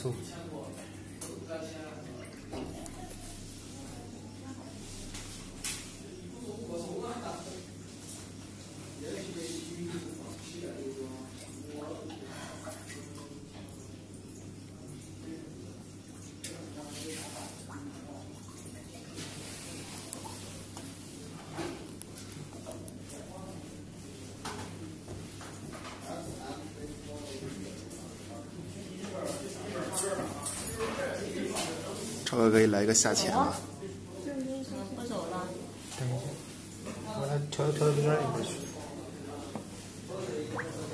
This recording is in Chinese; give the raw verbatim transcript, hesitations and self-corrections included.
速。超哥可以来一个下潜吗？ 我走了。 等一下，我来调调到这边里面去。